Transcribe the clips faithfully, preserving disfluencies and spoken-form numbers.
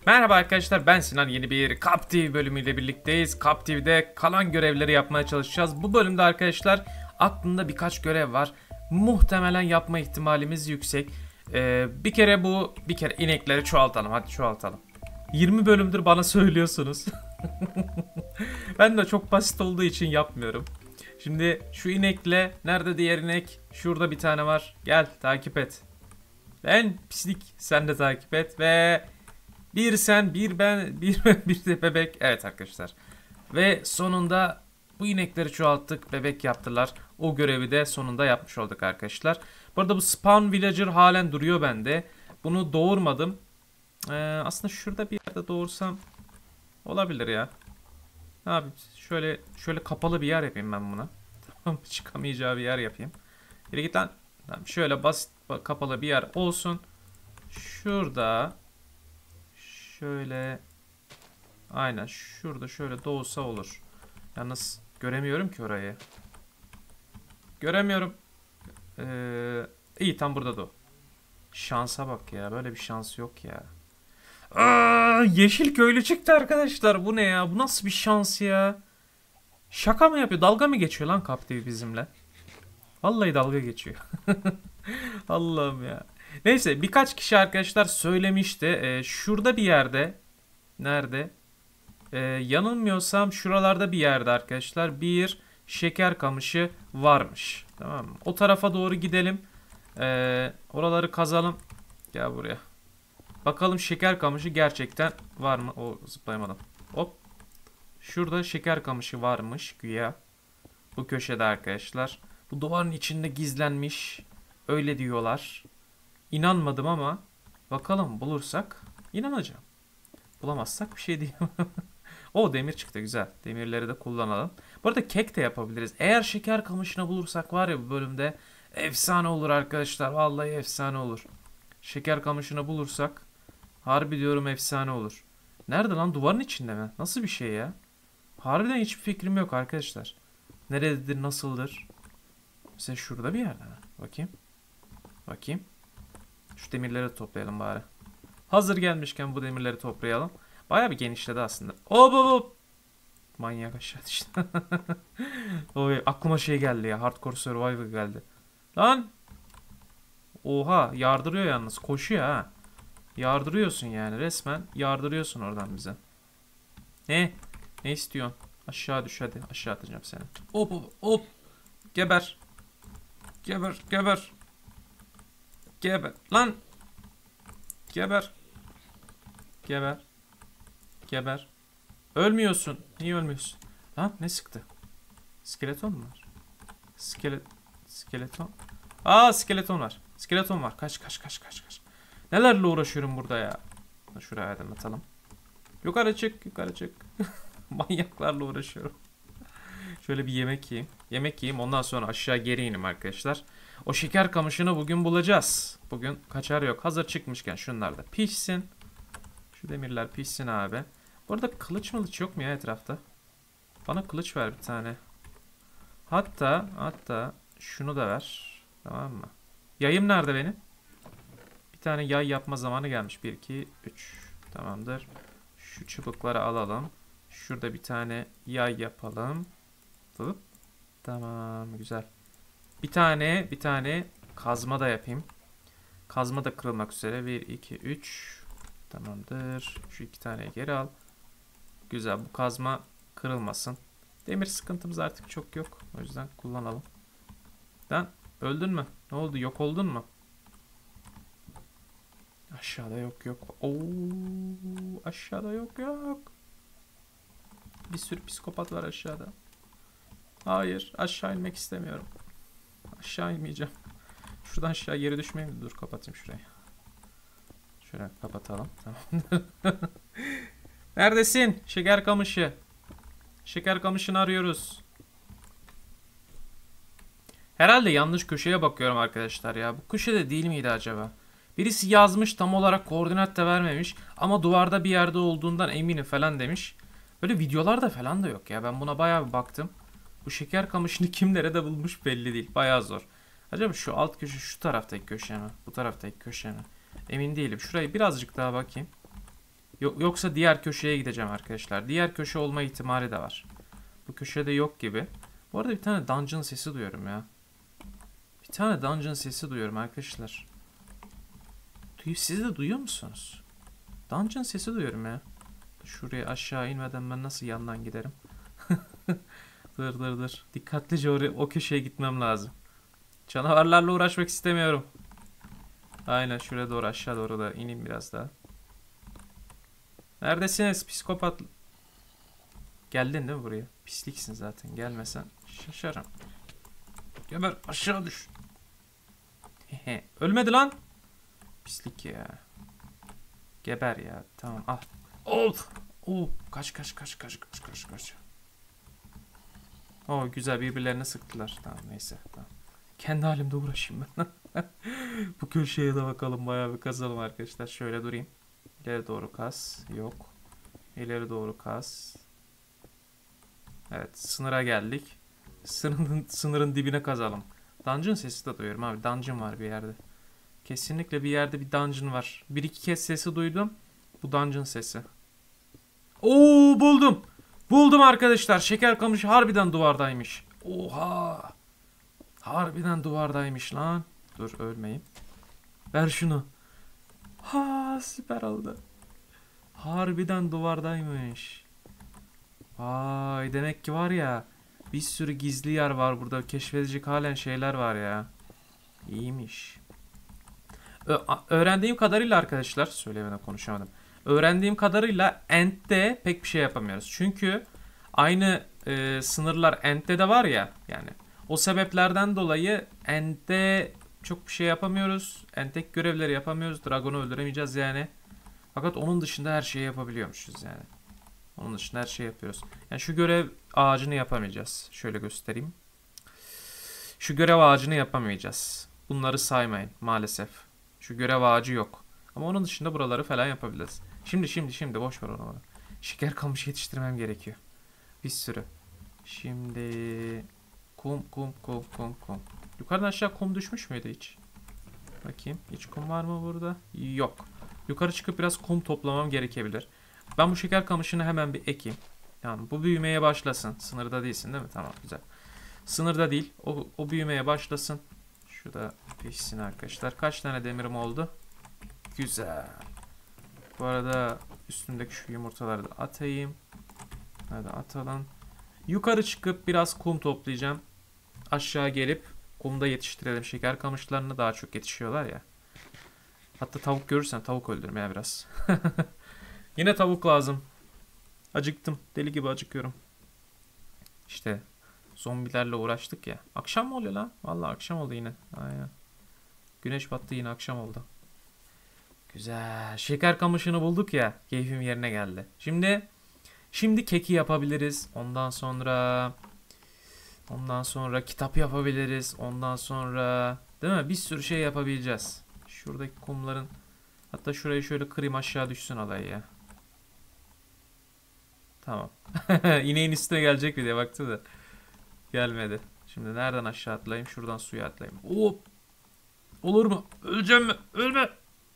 Merhaba arkadaşlar, ben Sinan. Yeni bir Captive bölümüyle birlikteyiz. Captive'de kalan görevleri yapmaya çalışacağız. Bu bölümde arkadaşlar aklımda birkaç görev var. Muhtemelen yapma ihtimalimiz yüksek. Ee, bir kere bu bir kere inekleri çoğaltalım. Hadi çoğaltalım. yirmi bölümdür bana söylüyorsunuz. Ben de çok basit olduğu için yapmıyorum. Şimdi şu inekle, nerede diğer inek? Şurada bir tane var. Gel takip et. Ben pislik, sen de takip et ve bir sen, bir ben, bir bir de bebek. Evet arkadaşlar. Ve sonunda bu inekleri çoğalttık, bebek yaptılar. O görevi de sonunda yapmış olduk arkadaşlar. Bu arada bu spawn villager halen duruyor bende. Bunu doğurmadım. Ee, aslında şurada bir yerde doğursam olabilir ya. Abi şöyle şöyle kapalı bir yer yapayım ben buna. Tamam, çıkamayacağı bir yer yapayım. Yürü git lan. Tamam, şöyle basit kapalı bir yer olsun. Şurada şöyle, aynen şurada şöyle doğsa olur. Yalnız göremiyorum ki orayı. Göremiyorum. Ee, iyi tam burada doğ. Şansa bak ya, böyle bir şans yok ya. Aa, yeşil köylü çıktı arkadaşlar. Bu ne ya? Bu nasıl bir şans ya? Şaka mı yapıyor? Dalga mı geçiyor lan Captive bizimle? Vallahi dalga geçiyor. Allah'ım ya. Neyse, birkaç kişi arkadaşlar söylemişti. Ee, şurada bir yerde. Nerede? Ee, yanılmıyorsam şuralarda bir yerde arkadaşlar bir şeker kamışı varmış. Tamam mı? O tarafa doğru gidelim. Ee, oraları kazalım. Gel buraya. Bakalım şeker kamışı gerçekten var mı? O zıplayamadım. Hop. Şurada şeker kamışı varmış güya. Bu köşede arkadaşlar. Bu duvarın içinde gizlenmiş. Öyle diyorlar. İnanmadım ama bakalım, bulursak inanacağım. Bulamazsak bir şey diyemem. O demir çıktı, güzel. Demirleri de kullanalım. Bu arada kek de yapabiliriz. Eğer şeker kamışını bulursak var ya, bu bölümde efsane olur arkadaşlar. Vallahi efsane olur. Şeker kamışını bulursak harbi diyorum efsane olur. Nerede lan, duvarın içinde mi? Nasıl bir şey ya? Harbiden hiçbir fikrim yok arkadaşlar. Nerededir, nasıldır? Mesela şurada bir yerde mi? Bakayım. Bakayım. Şu demirleri toplayalım bari. Hazır gelmişken bu demirleri toplayalım. Bayağı bir genişledi aslında. Hop hop hop. Manyak aşağı düştü. Oy, aklıma şey geldi ya. Hardcore Survivor geldi. Lan. Oha, yardırıyor yalnız. Koşuyor ha. Yardırıyorsun yani, resmen yardırıyorsun oradan bize. Ne? Ne istiyorsun? Aşağı düş hadi. Aşağı atacağım seni. Hop hop hop. Geber. Geber geber. Geber. Lan. Geber. Geber. Geber. Ölmüyorsun. Niye ölmüyorsun? Lan ne sıktı? Skeleton mu var? Skelet... Skeleton. Aa, skeleton var. Skeleton var. Kaç kaç kaç kaç kaç. Nelerle uğraşıyorum burada ya. Şuraya adım atalım. Yukarı çık, yukarı çık. Manyaklarla uğraşıyorum. Şöyle bir yemek yiyeyim. Yemek yiyeyim, ondan sonra aşağı geri inim arkadaşlar. O şeker kamışını bugün bulacağız. Bugün kaçar yok. Hazır çıkmışken şunlar da pişsin. Şu demirler pişsin abi. Bu arada kılıç mılıç yok mu ya etrafta? Bana kılıç ver bir tane. Hatta hatta şunu da ver. Tamam mı? Yayım nerede benim? Bir tane yay yapma zamanı gelmiş. bir, iki, üç. Tamamdır. Şu çubukları alalım. Şurada bir tane yay yapalım. Hop. Tamam, güzel. Bir tane bir tane kazma da yapayım. Kazma da kırılmak üzere. bir, iki, üç. Tamamdır. Şu iki taneyi geri al. Güzel, bu kazma kırılmasın. Demir sıkıntımız artık çok yok. O yüzden kullanalım. Lan öldün mü? Ne oldu? Yok oldun mu? Aşağıda yok yok. Oo, aşağıda yok yok. Bir sürü psikopat var aşağıda. Hayır, aşağı inmek istemiyorum. Aşağı inmeyeceğim. Şuradan aşağı geri düşmeyeyim mi? Dur, kapatayım şurayı. Şöyle kapatalım. Tamam. Neredesin? Şeker kamışı. Şeker kamışını arıyoruz. Herhalde yanlış köşeye bakıyorum arkadaşlar ya. Bu köşede değil miydi acaba? Birisi yazmış, tam olarak koordinat da vermemiş. Ama duvarda bir yerde olduğundan eminim falan demiş. Böyle videolarda falan da yok ya. Ben buna bayağı bir baktım. Bu şeker kamışını kim nerede bulmuş belli değil. Bayağı zor. Acaba şu alt köşe şu taraftaki köşe mi? Bu taraftaki köşe mi? Emin değilim. Şurayı birazcık daha bakayım. Yok, yoksa diğer köşeye gideceğim arkadaşlar. Diğer köşe olma ihtimali de var. Bu köşede yok gibi. Bu arada bir tane dungeon sesi duyuyorum ya. Bir tane dungeon sesi duyuyorum arkadaşlar. Siz de duyuyor musunuz? Dungeon sesi duyuyorum ya. Şuraya aşağı inmeden ben nasıl yandan giderim? Dır dır dır. Dikkatlice oraya, o köşeye gitmem lazım. Canavarlarla uğraşmak istemiyorum. Aynen şuraya doğru, aşağı doğru da ineyim biraz daha. Neredesiniz psikopat? Geldin değil mi buraya? Pisliksin zaten. Gelmesen şaşarım. Geber, aşağı düş. Hehe. Ölmedi lan. Pislik ya. Geber ya. Tamam al. Of. Oh. Kaç kaç kaç kaç kaç kaç kaç. Oh güzel, birbirlerine sıktılar. Tamam neyse. Tamam. Kendi halimde uğraşayım ben. Bu köşeye de bakalım, bayağı bir kazalım arkadaşlar. Şöyle durayım. İleri doğru kas. Yok. İleri doğru kas. Evet, sınıra geldik. Sınırın, sınırın dibine kazalım. Dungeon sesi de duyuyorum abi. Dungeon var bir yerde. Kesinlikle bir yerde bir dungeon var. Bir iki kez sesi duydum. Bu dungeon sesi. Oo, buldum. Buldum arkadaşlar. Şeker kamışı harbiden duvardaymış. Oha. Harbiden duvardaymış lan. Dur ölmeyeyim. Ver şunu. Ha, süper oldu. Harbiden duvardaymış. Vay, demek ki var ya, bir sürü gizli yer var burada. Keşfedecek halen şeyler var ya. İyiymiş. Ö öğrendiğim kadarıyla arkadaşlar, söylemeden konuşamadım. Öğrendiğim kadarıyla Ent'te pek bir şey yapamıyoruz. Çünkü aynı e, sınırlar Ent'te de var ya yani. O sebeplerden dolayı Ent'te çok bir şey yapamıyoruz. Ent'teki görevleri yapamıyoruz. Dragon'u öldüremeyeceğiz yani. Fakat onun dışında her şeyi yapabiliyormuşuz yani. Onun dışında her şeyi yapıyoruz. Yani şu görev ağacını yapamayacağız. Şöyle göstereyim. Şu görev ağacını yapamayacağız. Bunları saymayın maalesef. Şu görev ağacı yok. Ama onun dışında buraları falan yapabiliriz. Şimdi şimdi şimdi boş ver onu. Şeker kamışı yetiştirmem gerekiyor. Bir sürü. Şimdi kum kum kum kum kum. Yukarıdan aşağı kum düşmüş müydü hiç? Bakayım. Hiç kum var mı burada? Yok. Yukarı çıkıp biraz kum toplamam gerekebilir. Ben bu şeker kamışını hemen bir ekeyim. Tamam, bu büyümeye başlasın. Sınırda değilsin değil mi? Tamam, güzel. Sınırda değil. O, o büyümeye başlasın. Şurada pişsin arkadaşlar. Kaç tane demirim oldu? Güzel. Bu arada üstündeki şu yumurtaları da atayım. Hadi atalım. Yukarı çıkıp biraz kum toplayacağım. Aşağı gelip kumda yetiştirelim. Şeker kamışlarını daha çok yetişiyorlar ya. Hatta tavuk görürsen tavuk öldürmeye biraz. Yine tavuk lazım. Acıktım. Deli gibi acıkıyorum. İşte zombilerle uğraştık ya. Akşam mı oluyor lan? Vallahi akşam oldu yine. Aynen. Güneş battı, yine akşam oldu. Güzel. Şeker kamışını bulduk ya. Keyfim yerine geldi. Şimdi şimdi keki yapabiliriz. Ondan sonra ondan sonra kitap yapabiliriz. Ondan sonra değil mi? Bir sürü şey yapabileceğiz. Şuradaki kumların, hatta şurayı şöyle kırayım, aşağı düşsün alay ya. Tamam. İneğin üstüne gelecek bir diye baktı da gelmedi. Şimdi nereden aşağı atlayayım? Şuradan suya atlayayım. Hop. Olur mu? Öleceğim mi? Ölme.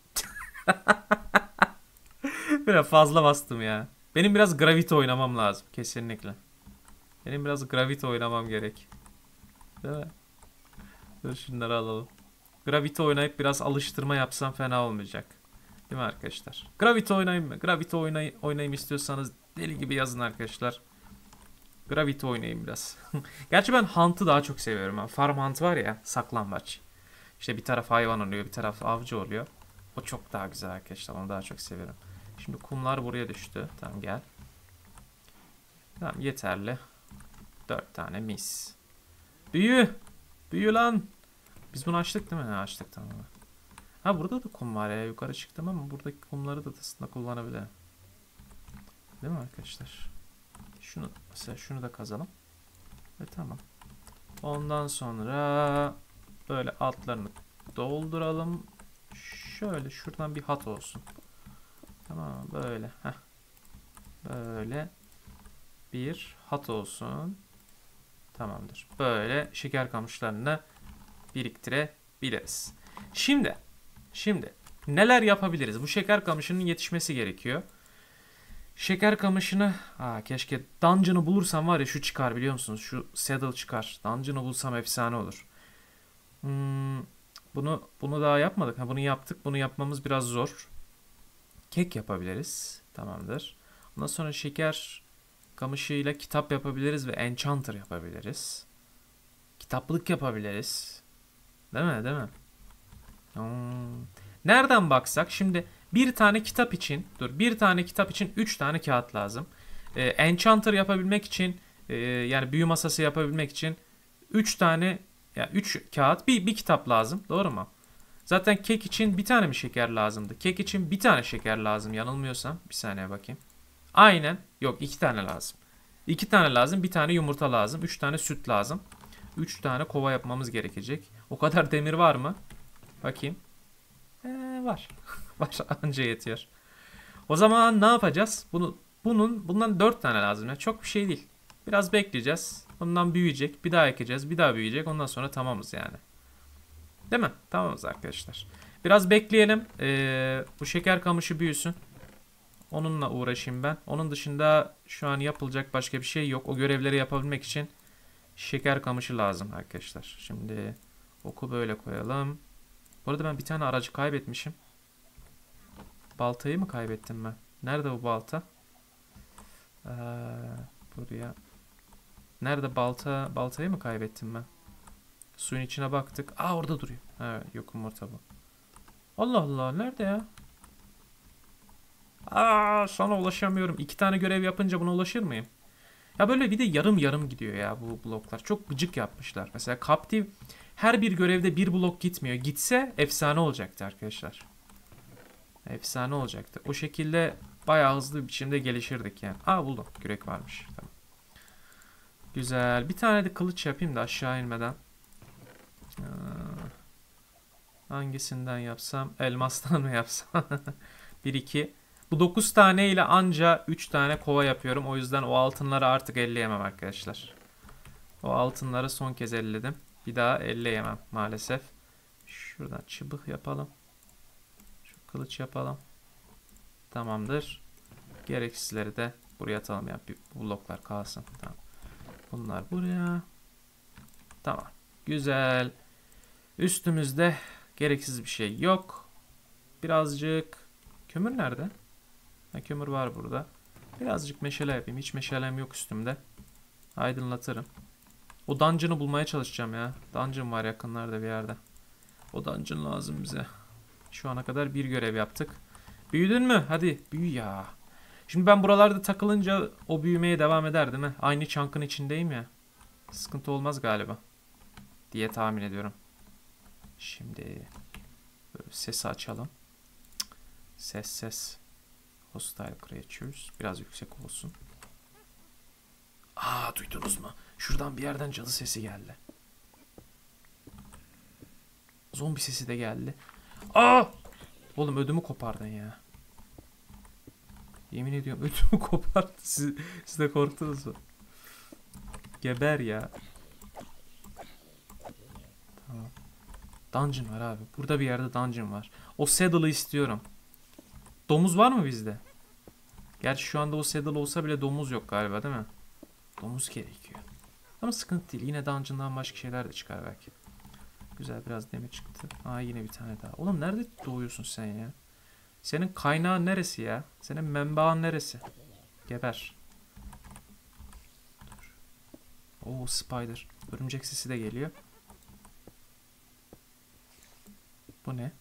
Biraz fazla bastım ya. Benim biraz gravity oynamam lazım. Kesinlikle. Benim biraz gravity oynamam gerek. Değil mi? Dur şunları alalım. Gravity oynayıp biraz alıştırma yapsam fena olmayacak. Değil mi arkadaşlar? Gravity oynayayım mı? Gravity oynay oynayayım istiyorsanız deli gibi yazın arkadaşlar. Gravity oynayayım biraz. Gerçi ben Hunt'ı daha çok seviyorum. Yani Farm Hunt var ya, saklambaç. İşte bir taraf hayvan oluyor, bir taraf avcı oluyor. O çok daha güzel arkadaşlar. Onu daha çok seviyorum. Şimdi kumlar buraya düştü. Tamam gel. Tamam yeterli. Dört tane mis. Büyü. Büyü lan. Biz bunu açtık değil mi? Ha, açtık tamam. Ha burada da kum var ya. Yukarı çıktım ama buradaki kumları da aslında kullanabilirim. Değil mi arkadaşlar? Şunu mesela şunu da kazalım. Ve tamam. Ondan sonra böyle altlarını dolduralım. Şöyle şuradan bir hat olsun. Tamam böyle. Heh. Böyle bir hat olsun. Tamamdır. Böyle şeker kamışlarını biriktirebiliriz. Şimdi, şimdi neler yapabiliriz? Bu şeker kamışının yetişmesi gerekiyor. Şeker kamışını... Aa, keşke dungeon'ı bulursam var ya şu çıkar biliyor musunuz? Şu saddle çıkar. Dungeon'ı bulsam efsane olur. Hmm, bunu bunu daha yapmadık. Ha, bunu yaptık. Bunu yapmamız biraz zor. Kek yapabiliriz. Tamamdır. Ondan sonra şeker kamışıyla kitap yapabiliriz ve enchanter yapabiliriz. Kitaplık yapabiliriz. Değil mi? Değil mi? Hmm. Nereden baksak şimdi bir tane kitap için dur bir tane kitap için üç tane kağıt lazım. Ee, enchanter yapabilmek için e, yani büyü masası yapabilmek için üç tane ya yani üç kağıt bir bir kitap lazım. Doğru mu? Zaten kek için bir tane mi şeker lazımdı? Kek için bir tane şeker lazım yanılmıyorsam. Bir saniye bakayım. Aynen. Yok iki tane lazım. İki tane lazım. Bir tane yumurta lazım. Üç tane süt lazım. Üç tane kova yapmamız gerekecek. O kadar demir var mı? Bakayım. Ee, var. Var anca yetiyor. O zaman ne yapacağız? Bunu bunun bundan dört tane lazım ya. Çok bir şey değil. Biraz bekleyeceğiz. Bundan büyüyecek. Bir daha ekeceğiz. Bir daha büyüyecek. Ondan sonra tamamız yani. Değil mi? Tamamız arkadaşlar. Biraz bekleyelim. Ee, bu şeker kamışı büyüsün. Onunla uğraşayım ben. Onun dışında şu an yapılacak başka bir şey yok. O görevleri yapabilmek için şeker kamışı lazım arkadaşlar. Şimdi oku böyle koyalım. Bu arada ben bir tane aracı kaybetmişim. Baltayı mı kaybettim ben? Nerede bu balta? Ee, buraya. Nerede balta? Baltayı mı kaybettim ben? Suyun içine baktık. Aa orada duruyor. Ha, yok yumurta bu. Allah Allah nerede ya? Aa sana ulaşamıyorum. İki tane görev yapınca buna ulaşır mıyım? Ya böyle bir de yarım yarım gidiyor ya bu bloklar. Çok gıcık yapmışlar. Mesela Captive her bir görevde bir blok gitmiyor. Gitse efsane olacaktı arkadaşlar. Efsane olacaktı. O şekilde bayağı hızlı bir biçimde gelişirdik yani. Aa buldum. Kürek varmış. Tamam. Güzel. Bir tane de kılıç yapayım da aşağı inmeden. Ee, hangisinden yapsam? Elmastan mı yapsam? bir iki. Bu dokuz tane ile anca üç tane kova yapıyorum. O yüzden o altınları artık elleyemem arkadaşlar. O altınları son kez elledim. Bir daha elleyemem maalesef. Şuradan çıbık yapalım. Şu kılıç yapalım. Tamamdır. Gereksizleri de buraya atalım ya. Bir bloklar kalsın. Tamam. Bunlar buraya. Tamam. Güzel. Üstümüzde gereksiz bir şey yok. Birazcık kömür nerede? Ha, kömür var burada. Birazcık meşale yapayım. Hiç meşalem yok üstümde. Aydınlatırım. O dungeon'ı bulmaya çalışacağım ya. Dungeon var yakınlarda bir yerde. O dungeon lazım bize. Şu ana kadar bir görev yaptık. Büyüdün mü? Hadi büyü ya. Şimdi ben buralarda takılınca o büyümeye devam eder değil mi? Aynı çankın içindeyim ya. Sıkıntı olmaz galiba. Diye tahmin ediyorum. Şimdi sesi açalım. Ses ses. Hostile creatures. Biraz yüksek olsun. Aa duydunuz mu? Şuradan bir yerden cadı sesi geldi. Zombi sesi de geldi. Aa! Oğlum ödümü kopardın ya. Yemin ediyorum ödümü kopardı. Siz, siz de korktunuz mu? Geber ya. Tamam. Dungeon var abi. Burada bir yerde dungeon var. O saddle'ı istiyorum. Domuz var mı bizde? Gerçi şu anda o saddle olsa bile domuz yok galiba değil mi? Domuz gerekiyor. Ama sıkıntı değil. Yine dungeon'dan başka şeyler de çıkar belki. Güzel biraz demir çıktı. Aa yine bir tane daha. Oğlum nerede doğuyorsun sen ya? Senin kaynağın neresi ya? Senin menbaın neresi? Geber. Dur. Oo spider. Örümcek sesi de geliyor. Bu ne?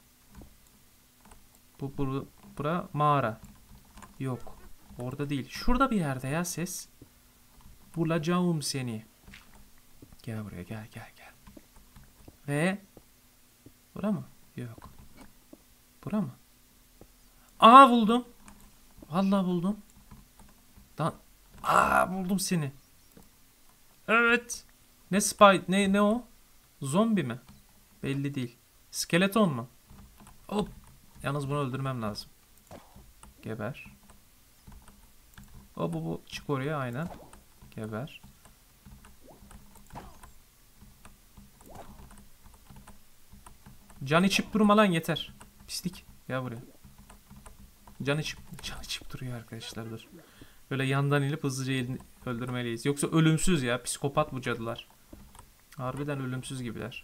Bu bura, bura mağara. Yok. Orada değil. Şurada bir yerde ya ses. Bulacağım seni. Gel buraya gel gel gel. Ve bura mı? Yok. Bura mı? Aa buldum. Vallahi buldum. Dan Aa buldum seni. Evet. Ne spy ne ne o? Zombi mi? Belli değil. Skeleton mu? Hop. Yalnız bunu öldürmem lazım. Geber. O bu bu çık oraya aynen. Geber. Can içip durma lan yeter. Pislik. Gel buraya. Can içip, can içip duruyor arkadaşlar, dur. Böyle yandan inip hızlıca elini öldürmeliyiz. Yoksa ölümsüz ya. Psikopat bu cadılar. Harbiden ölümsüz gibiler.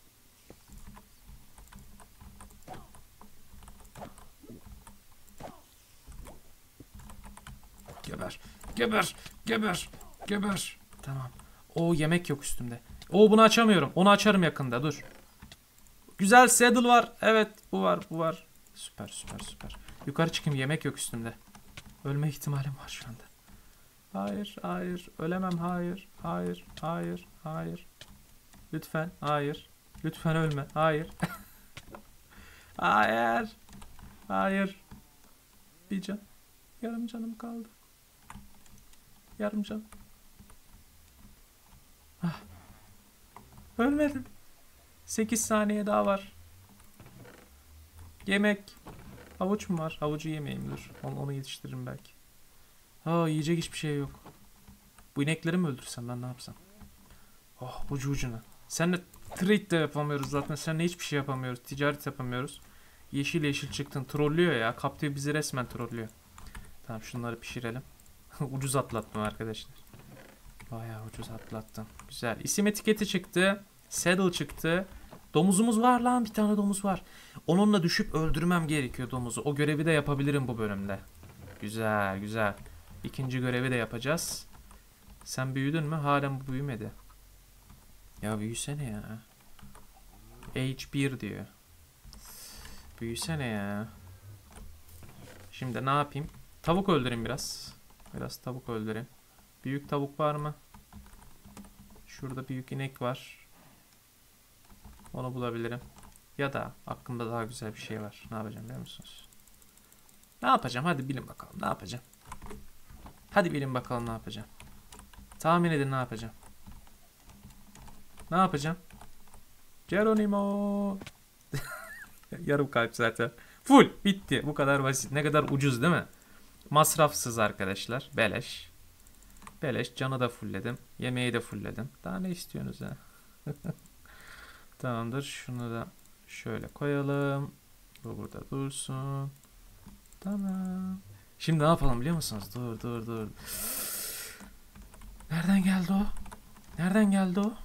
Geber. Geber. Geber. Geber. Tamam. O yemek yok üstümde. O bunu açamıyorum. Onu açarım yakında. Dur. Güzel saddle var. Evet bu var bu var. Süper süper süper. Yukarı çıkayım, yemek yok üstümde. Ölme ihtimalim var şu anda. Hayır hayır. Ölemem, hayır. Hayır hayır hayır. Lütfen hayır. Lütfen ölme. Hayır. Hayır. Hayır. Bir can. Yarım canım kaldı. Yarım can. Ah. Ölmedim. sekiz saniye daha var. Yemek. Havuç mu var? Havucu yemeyeyim, dur. Onu, onu yetiştiririm belki. Aa, yiyecek hiçbir şey yok. Bu inekleri mi öldürsem ben, ne yapsam? Oh, ucu ucuna. Seninle trade de yapamıyoruz zaten. Seninle hiçbir şey yapamıyoruz. Ticaret yapamıyoruz. Yeşil yeşil çıktın. Trollüyor ya. Kaptıyor bizi, resmen trollüyor. Tamam, şunları pişirelim. Ucuz atlattım arkadaşlar. Bayağı ucuz atlattım. Güzel. İsim etiketi çıktı. Saddle çıktı. Domuzumuz var lan. Bir tane domuz var. Onunla düşüp öldürmem gerekiyor domuzu. O görevi de yapabilirim bu bölümde. Güzel güzel. İkinci görevi de yapacağız. Sen büyüdün mü? Halen bu büyümedi. Ya büyüsene ya. H bir diyor. Büyüsene ya. Şimdi ne yapayım? Tavuk öldüreyim biraz. Biraz tavuk öldüreyim. Büyük tavuk var mı? Şurada büyük inek var. Onu bulabilirim. Ya da aklımda daha güzel bir şey var. Ne yapacağım biliyor musunuz? Ne yapacağım? Hadi bilin bakalım. Ne yapacağım? Hadi bilin bakalım ne yapacağım. Tahmin edin ne yapacağım. Ne yapacağım? Geronimo. Yarım kalp zaten. Full. Bitti. Bu kadar basit. Ne kadar ucuz değil mi? Masrafsız arkadaşlar. Beleş. Beleş. Canı da fullledim. Yemeği de fullledim. Daha ne istiyorsunuz ha? Tamamdır. Şunu da şöyle koyalım. Bu burada dursun. Tamam. Şimdi ne yapalım biliyor musunuz? Dur dur dur. Nereden geldi o? Nereden geldi o?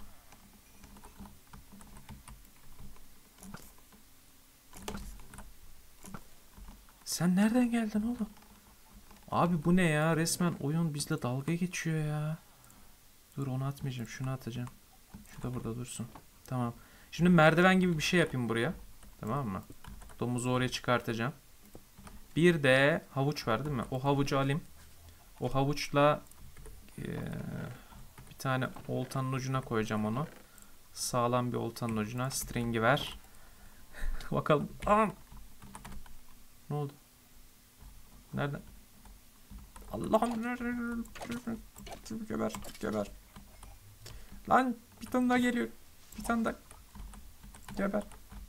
Sen nereden geldin oğlum? Abi bu ne ya? Resmen oyun bizle dalga geçiyor ya. Dur, onu atmayacağım. Şunu atacağım. Şu da burada dursun. Tamam. Şimdi merdiven gibi bir şey yapayım buraya. Tamam mı? Domuzu oraya çıkartacağım. Bir de havuç var değil mi? O havucu alayım. O havuçla ee, bir tane oltanın ucuna koyacağım onu. Sağlam bir oltanın ucuna. String'i ver. Bakalım. Aa! Ne oldu? Nereden? Allah'ım. Geber. Geber. Lan bir tane daha geliyor. Bir tane daha. Geber.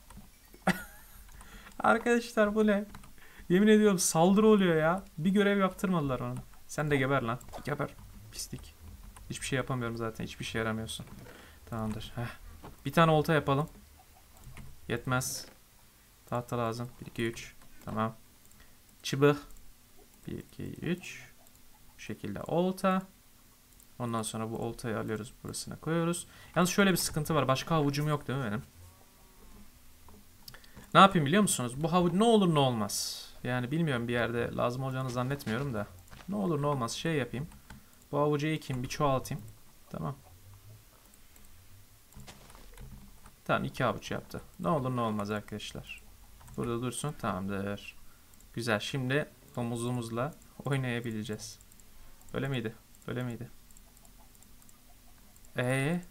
Arkadaşlar bu ne? Yemin ediyorum saldırı oluyor ya. Bir görev yaptırmadılar bana. Sen de geber lan. Geber. Pislik. Hiçbir şey yapamıyorum zaten. Hiçbir şey yaramıyorsun. Tamamdır. Heh. Bir tane olta yapalım. Yetmez. Tahta lazım. bir iki üç. Tamam. Çıbık. bir iki üç. Bu şekilde olta. Ondan sonra bu oltayı alıyoruz. Burasına koyuyoruz. Yalnız şöyle bir sıkıntı var. Başka havucum yok değil mi benim? Ne yapayım biliyor musunuz? Bu havuç ne olur ne olmaz. Yani bilmiyorum, bir yerde lazım olacağını zannetmiyorum da. Ne olur ne olmaz şey yapayım. Bu havucu ekeyim, bir çoğaltayım. Tamam. Tamam, iki havuç yaptı. Ne olur ne olmaz arkadaşlar. Burada dursun. Tamamdır. Güzel. Şimdi domuzumuzla oynayabileceğiz. Öyle miydi? Öyle miydi? Ee?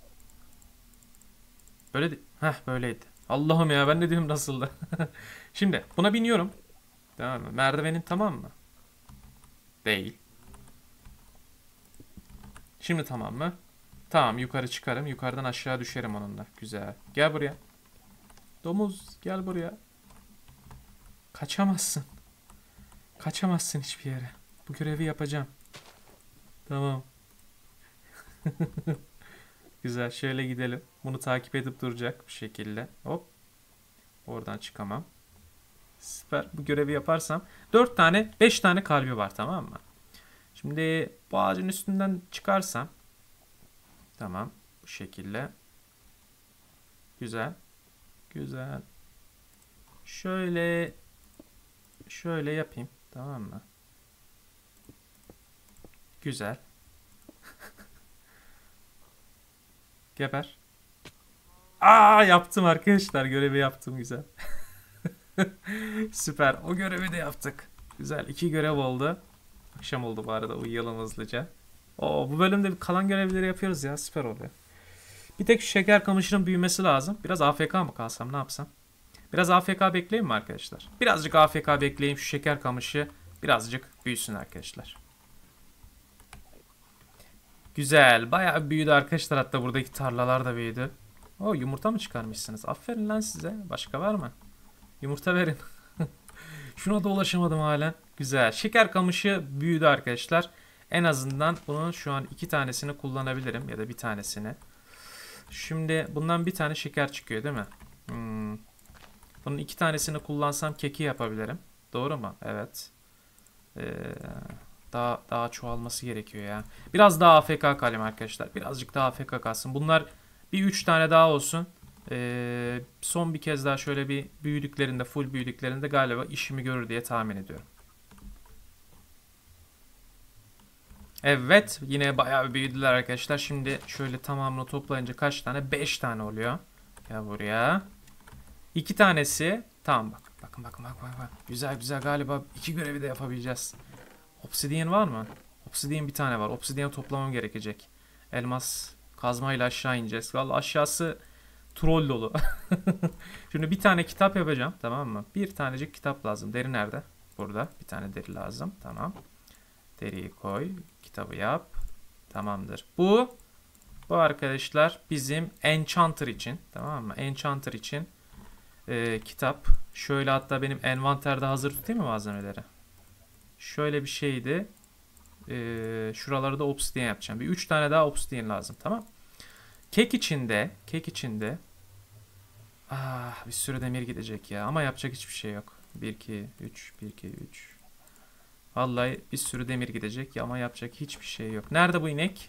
Böyle Heh, böyleydi. Allah'ım ya, ben ne diyorum nasıldı? Şimdi buna biniyorum. Tamam mı? Merdivenin tamam mı? Değil. Şimdi tamam mı? Tamam, yukarı çıkarım. Yukarıdan aşağı düşerim onunla. Güzel. Gel buraya. Domuz gel buraya. Kaçamazsın. Kaçamazsın hiçbir yere. Bu görevi yapacağım. Tamam. Güzel. Şöyle gidelim. Bunu takip edip duracak bir şekilde. Hop. Oradan çıkamam. Süper. Bu görevi yaparsam. Dört tane, beş tane kalbi var, tamam mı? Şimdi bu ağacın üstünden çıkarsam. Tamam. Bu şekilde. Güzel. Güzel. Şöyle. Şöyle yapayım. Tamam mı? Güzel. Geber. Aa, yaptım arkadaşlar. Görevi yaptım, güzel. Süper. O görevi de yaptık. Güzel. İki görev oldu. Akşam oldu bu arada. Uyuyalım hızlıca. Oo, bu bölümde kalan görevleri yapıyoruz ya. Süper oluyor. Bir tek şu şeker kamışının büyümesi lazım. Biraz A F K mı kalsam, ne yapsam? Biraz A F K bekleyeyim mi arkadaşlar? Birazcık A F K bekleyeyim. Şu şeker kamışı birazcık büyüsün arkadaşlar. Güzel. Bayağı büyüdü arkadaşlar. Hatta buradaki tarlalar da büyüdü. Oo, yumurta mı çıkarmışsınız? Aferin lan size. Başka var mı? Yumurta verin. Şuna da ulaşamadım hala. Güzel. Şeker kamışı büyüdü arkadaşlar. En azından bunun şu an iki tanesini kullanabilirim. Ya da bir tanesini. Şimdi bundan bir tane şeker çıkıyor değil mi? Hmm. Bunun iki tanesini kullansam keki yapabilirim. Doğru mu? Evet. Ee, daha daha çoğalması gerekiyor ya. Biraz daha A F K kalayım arkadaşlar. Birazcık daha A F K kalsın. Bunlar bir üç tane daha olsun. Ee, son bir kez daha şöyle bir büyüdüklerinde, full büyüdüklerinde galiba işimi görür diye tahmin ediyorum. Evet, yine bayağı büyüdüler arkadaşlar. Şimdi şöyle tamamını toplayınca kaç tane? beş tane oluyor. Ya buraya. iki tanesi. Tamam bak. Bakın bakın bak bak bak. Güzel güzel, galiba iki görevi de yapabileceğiz. Obsidian var mı? Obsidian bir tane var. Obsidian toplamam gerekecek. Elmas kazmayla aşağı ineceğiz. Vallahi aşağısı troll dolu. Şimdi bir tane kitap yapacağım, tamam mı? Bir tanecik kitap lazım. Deri nerede? Burada. Bir tane deri lazım. Tamam. Deriyi koy. Kitabı yap. Tamamdır. Bu bu arkadaşlar bizim Enchanter için. Tamam mı? Enchanter için e, kitap. Şöyle hatta benim envanterde hazır tutayım mı malzemeleri? Şöyle bir şeydi. E, şuraları da obsidian yapacağım. Bir üç tane daha obsidian lazım. Tamam. Kek içinde. Kek içinde. Ah, bir sürü demir gidecek ya. Ama yapacak hiçbir şey yok. bir, iki, üç. bir, iki, üç. Vallahi bir sürü demir gidecek ya, ama yapacak hiçbir şey yok. Nerede bu inek?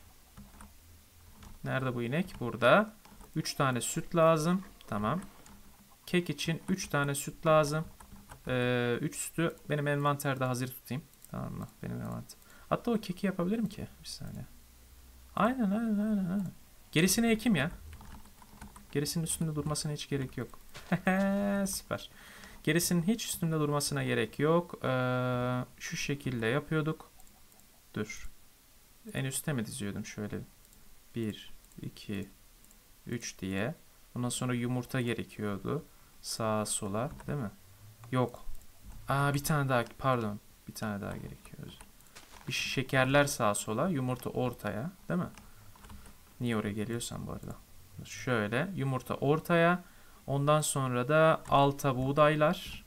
Nerede bu inek? Burada. üç tane süt lazım. Tamam. Kek için üç tane süt lazım. Ee, üç sütü benim envanterde hazır tutayım. Tamam mı? Benim envanter. Hatta o keki yapabilirim ki. Bir saniye. Aynen aynen aynen. aynen. Gerisini ekeyim ya. Gerisinin üstünde durmasına hiç gerek yok. Süper. Gerisinin hiç üstünde durmasına gerek yok. Ee, şu şekilde yapıyorduk. Dur. En üstte mi diziyordum şöyle? bir, iki, üç diye. Ondan sonra yumurta gerekiyordu. Sağa sola, değil mi? Yok. Aa, bir tane daha, pardon. Bir tane daha gerekiyor. Bir şekerler sağa sola, yumurta ortaya, değil mi? Niye oraya geliyorsan bu arada. Şöyle yumurta ortaya. Ondan sonra da alta buğdaylar.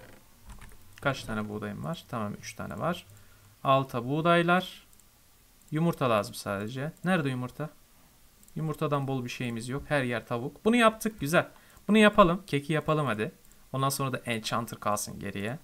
Kaç tane buğdayım var? Tamam, üç tane var. Alta buğdaylar. Yumurta lazım sadece. Nerede yumurta? Yumurtadan bol bir şeyimiz yok. Her yer tavuk. Bunu yaptık, güzel. Bunu yapalım. Keki yapalım hadi. Ondan sonra da Enchanter kalsın geriye.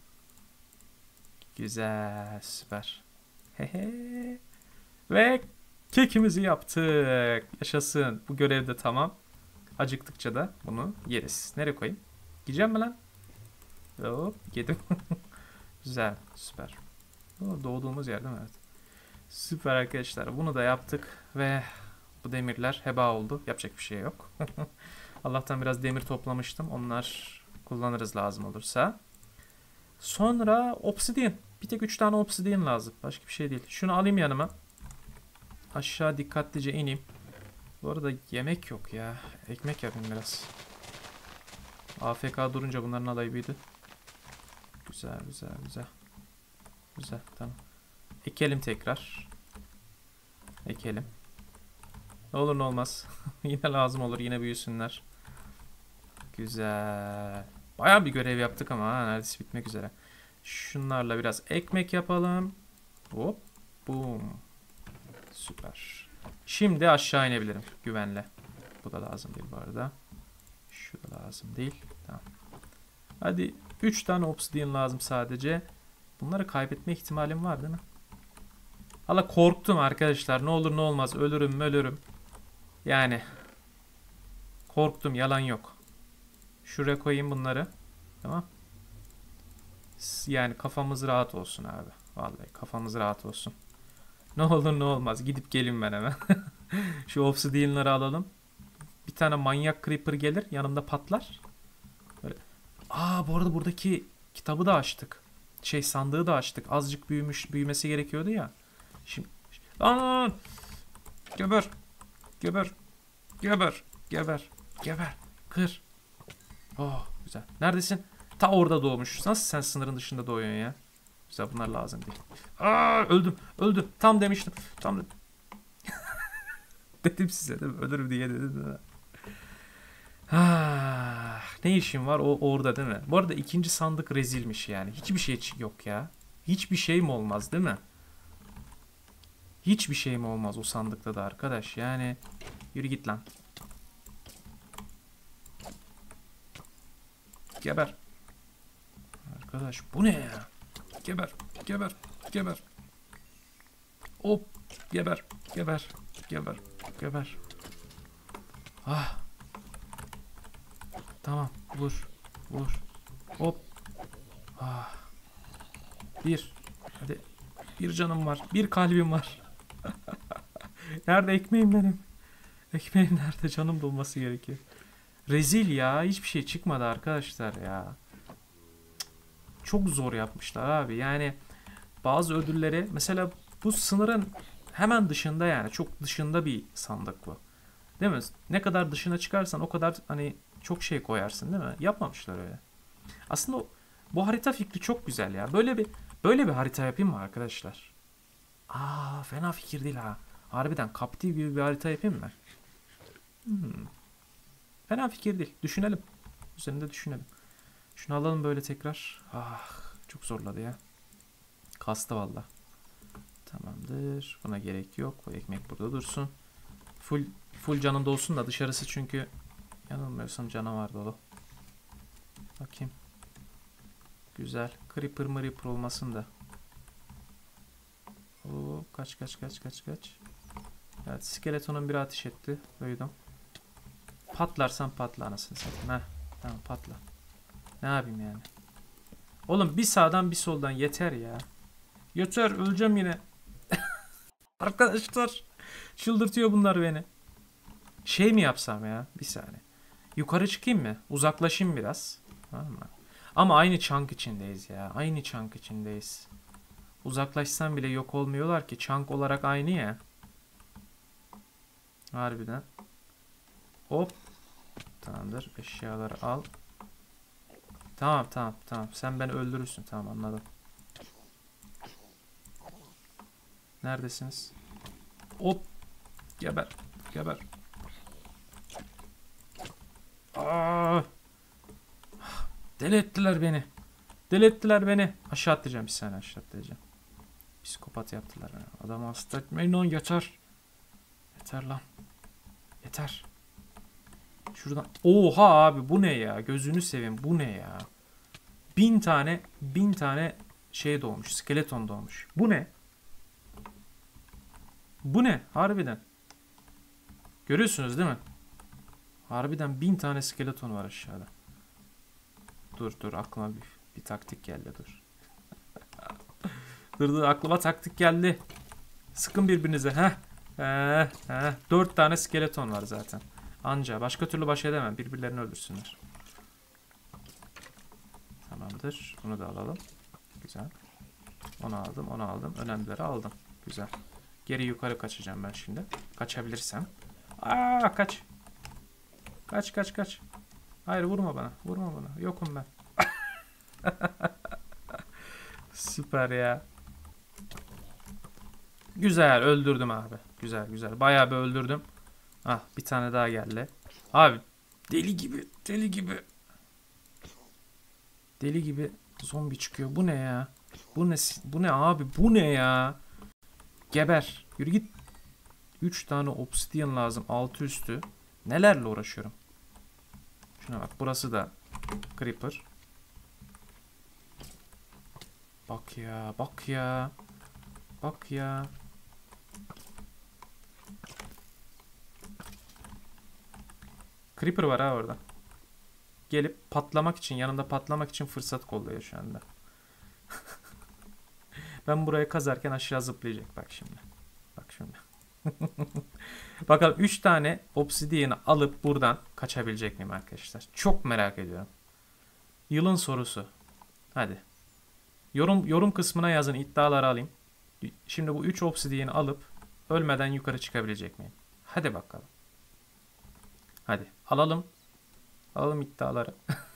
Güzel, süper. Hehe. Ve kekimizi yaptık. Yaşasın. Bu görev de tamam. Acıktıkça da bunu yeriz. Nereye koyayım? Yiyeceğim mi lan? Hop, yedim. Güzel, süper. O, doğduğumuz yer değil mi? Evet. Süper arkadaşlar. Bunu da yaptık ve bu demirler heba oldu. Yapacak bir şey yok. Allah'tan biraz demir toplamıştım. Onlar kullanırız lazım olursa. Sonra obsidian. Bir tek üç tane obsidian lazım. Başka bir şey değil. Şunu alayım yanıma. Aşağı dikkatlice ineyim. Bu arada yemek yok ya. Ekmek yapayım biraz. A F K durunca bunların alayı büyüdü. Güzel güzel güzel. Güzel, tamam. Ekelim tekrar. Ekelim. Ne olur ne olmaz. Yine lazım olur. Yine büyüsünler. Güzel. Bayağı bir görev yaptık ama ha, neredeyse bitmek üzere. Şunlarla biraz ekmek yapalım. Hop. Boom. Süper. Şimdi aşağı inebilirim güvenle. Bu da lazım değil bu arada. Şu da lazım değil. Tamam. Hadi üç tane obsidian lazım sadece. Bunları kaybetme ihtimalim var değil mi? Valla korktum arkadaşlar. Ne olur ne olmaz. Ölürüm ölürüm. Yani. Korktum. Yalan yok. Şuraya koyayım bunları. Tamam. Yani kafamız rahat olsun abi. Vallahi kafamız rahat olsun. Ne olur ne olmaz. Gidip gelin ben hemen. Şu obsidianları alalım. Bir tane manyak creeper gelir. Yanımda patlar. Böyle. Aa, bu arada buradaki kitabı da açtık. Şey, sandığı da açtık. Azıcık büyümüş, büyümesi gerekiyordu ya. Şimdi. Aa! Geber. Geber. Geber. Geber. Geber. Kır. Oh, güzel. Neredesin? Ta orada doğmuş. Nasıl sen sınırın dışında doğuyorsun ya? Güzel, bunlar lazım değil. Aa, öldüm. Öldüm. Tam demiştim. Tam dedim. Dedim size değil mi? Ölürüm diye dedim değil mi? Ah, ne işim var o orada değil mi? Bu arada ikinci sandık rezilmiş yani. Hiçbir şey yok ya. Hiçbir şey mi olmaz değil mi? Hiçbir şey mi olmaz o sandıkta da arkadaş? Yani yürü git lan. Geber. Arkadaş bu ne ya? Geber. Geber. Geber. Hop. Geber. Geber. Geber. Geber. Ah. Tamam. Vur. Vur. Hop. Ah. Bir. Hadi. Bir canım var. Bir kalbim var. Nerede ekmeğim benim? Ekmeğim nerede? Canım dolması gerekiyor. Rezil ya. Hiçbir şey çıkmadı arkadaşlar ya. Çok zor yapmışlar abi. Yani bazı ödülleri mesela bu sınırın hemen dışında, yani çok dışında bir sandık bu. Değil mi? Ne kadar dışına çıkarsan o kadar hani çok şey koyarsın değil mi? Yapmamışlar öyle. Aslında o, bu harita fikri çok güzel ya. Böyle bir böyle bir harita yapayım mı arkadaşlar? Aa, fena fikir değil ha. Harbiden Captive gibi bir harita yapayım mı? Hmm. Fena fikir değil. Düşünelim. Üzerinde düşünelim. Şunu alalım böyle tekrar. Ah, çok zorladı ya. Kastı valla. Tamamdır. Buna gerek yok. Bu ekmek burada dursun. Full full canında olsun da dışarısı, çünkü yanılmıyorsam canavar dolu. Bakayım. Güzel. Creeper mırıpır olmasın da. Oo, kaç kaç kaç kaç kaç. Evet, skeletonun biri ateş etti. Duydum. Patlarsan patla anasını satayım. Heh, tamam patla. Ne yapayım yani? Oğlum bir sağdan bir soldan yeter ya. Yeter, öleceğim yine. Arkadaşlar çıldırtıyor bunlar beni. Şey mi yapsam ya? Bir saniye. Yukarı çıkayım mı? Uzaklaşayım biraz. Tamam mı? Ama aynı chunk içindeyiz ya. Aynı chunk içindeyiz. Uzaklaşsam bile yok olmuyorlar ki. Chunk olarak aynı ya. Harbiden. Hop. Tamamdır. Eşyaları al. Tamam tamam tamam. Sen beni öldürürsün. Tamam, anladım. Neredesiniz? Hop. Geber. Geber. Aa! Deli ettiler beni. Deli ettiler beni. Aşağı atlayacağım. Bir saniye aşağı atlayacağım. Psikopat yaptılar beni. Adamı hasta etmeyin lan, yeter. Yeter lan. Yeter. Şuradan. Oha abi, bu ne ya? Gözünü seveyim, bu ne ya? Bin tane bin tane şey doğmuş. Skeleton doğmuş. Bu ne? Bu ne? Harbiden. Görüyorsunuz değil mi? Harbiden bin tane skeleton var aşağıda. Dur dur, aklıma bir, bir taktik geldi, dur. Dur dur, aklıma taktik geldi. Sıkın birbirinize. Heh. Heh. Heh. Dört tane skeleton var zaten. Anca. Başka türlü baş edemem. Birbirlerini öldürsünler. Tamamdır. Bunu da alalım. Güzel. Onu aldım. Onu aldım. Önemlileri aldım. Güzel. Geri yukarı kaçacağım ben şimdi. Kaçabilirsem. Aa, kaç. Kaç kaç kaç. Hayır, vurma bana. Vurma bana. Yokum ben. Süper ya. Güzel, öldürdüm abi. Güzel güzel. Bayağı bir öldürdüm. Ah, bir tane daha geldi. Abi deli gibi, deli gibi. Deli gibi zombi çıkıyor. Bu ne ya? Bu ne bu ne abi? Bu ne ya? Geber. Yürü git. üç tane obsidian lazım, altı üstü. Nelerle uğraşıyorum? Şuna bak, burası da creeper. Bak ya, bak ya. Bak ya. Creeper var ha orada. Gelip patlamak için, yanında patlamak için fırsat kolluyor şu anda. Ben buraya kazarken aşağı zıplayacak bak şimdi. Bak şimdi. Bakalım üç tane obsidian'ı alıp buradan kaçabilecek miyim arkadaşlar? Çok merak ediyorum. Yılın sorusu. Hadi. Yorum yorum kısmına yazın, iddiaları alayım. Şimdi bu üç obsidian'ı alıp ölmeden yukarı çıkabilecek miyim? Hadi bakalım. Hadi alalım. Alalım iddiaları.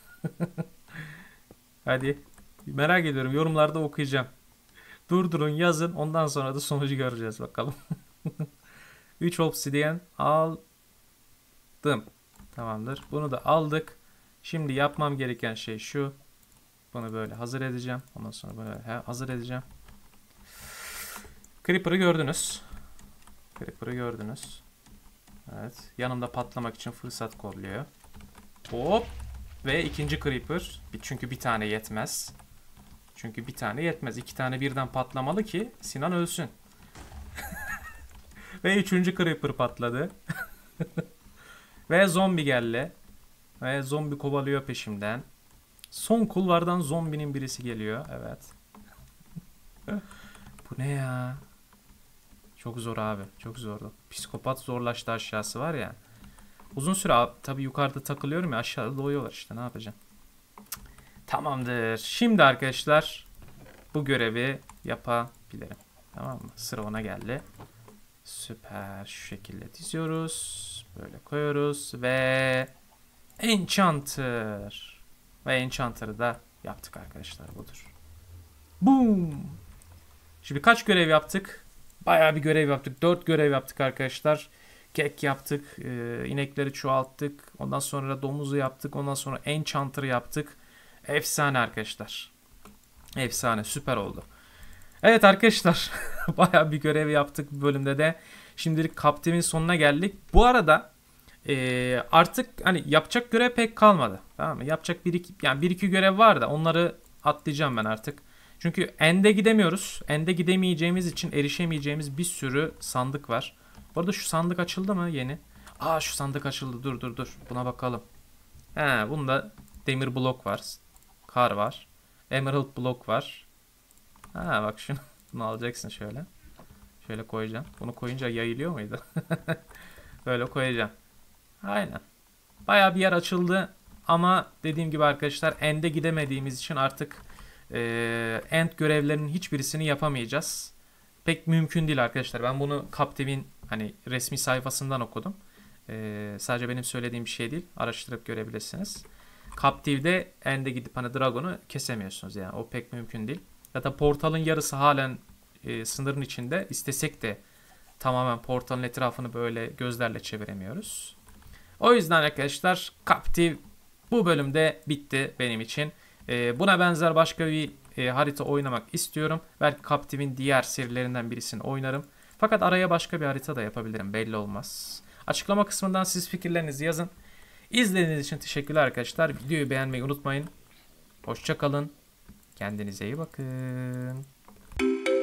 Hadi. Merak ediyorum. Yorumlarda okuyacağım. Durdurun yazın. Ondan sonra da sonucu göreceğiz bakalım. üç obsidian aldım. Tamamdır. Bunu da aldık. Şimdi yapmam gereken şey şu. Bunu böyle hazır edeceğim. Ondan sonra böyle hazır edeceğim. Creeper'ı gördünüz. Creeper'ı gördünüz. Evet. Yanımda patlamak için fırsat kolluyor. Hop. Ve ikinci Creeper. Çünkü bir tane yetmez. Çünkü bir tane yetmez. İki tane birden patlamalı ki Sinan ölsün. Ve üçüncü Creeper patladı. Ve zombi geldi. Ve zombi kovalıyor peşimden. Son kulvardan zombinin birisi geliyor. Evet. Bu ne ya? Çok zor abi. Çok zordu. Psikopat zorlaştı aşağısı var ya. Uzun süre tabii yukarıda takılıyorum ya, aşağıda doğuyorlar işte, ne yapacağım. Tamamdır. Şimdi arkadaşlar bu görevi yapabilirim. Tamam mı? Sıra ona geldi. Süper. Şu şekilde diziyoruz. Böyle koyuyoruz ve Enchanter. Ve Enchanter'ı da yaptık arkadaşlar, budur. Boom. Şimdi kaç görev yaptık? Bayağı bir görev yaptık. dört görev yaptık arkadaşlar. Kek yaptık. E, inekleri çoğalttık. Ondan sonra domuzu yaptık. Ondan sonra Enchanter'ı yaptık. Efsane arkadaşlar. Efsane. Süper oldu. Evet arkadaşlar. Bayağı bir görev yaptık bu bölümde de. Şimdilik Captive'in sonuna geldik. Bu arada e, artık hani yapacak görev pek kalmadı. Tamam mı? Yapacak bir iki, yani bir iki görev var da onları atlayacağım ben artık. Çünkü End'e gidemiyoruz. End'e gidemeyeceğimiz için erişemeyeceğimiz bir sürü sandık var. Bu arada şu sandık açıldı mı yeni? Aa, şu sandık açıldı. Dur dur dur. Buna bakalım. He, bunda demir blok var. Kar var. Emerald blok var. Ha bak şunu. Bunu alacaksın şöyle. Şöyle koyacağım. Bunu koyunca yayılıyor muydu? Böyle koyacağım. Aynen. Bayağı bir yer açıldı. Ama dediğim gibi arkadaşlar End'e gidemediğimiz için artık e, End görevlerinin hiçbirisini yapamayacağız. Pek mümkün değil arkadaşlar. Ben bunu Captive'in hani resmi sayfasından okudum. Ee, sadece benim söylediğim bir şey değil. Araştırıp görebilirsiniz. Captive'de End'e gidip hani Dragon'u kesemiyorsunuz yani. O pek mümkün değil. Ya da portalın yarısı halen e, sınırın içinde. İstesek de tamamen portalın etrafını böyle gözlerle çeviremiyoruz. O yüzden arkadaşlar Captive bu bölümde bitti benim için. E, buna benzer başka bir e, harita oynamak istiyorum. Belki Captive'in diğer serilerinden birisini oynarım. Fakat araya başka bir harita da yapabilirim. Belli olmaz. Açıklama kısmından siz fikirlerinizi yazın. İzlediğiniz için teşekkürler arkadaşlar. Videoyu beğenmeyi unutmayın. Hoşça kalın. Kendinize iyi bakın.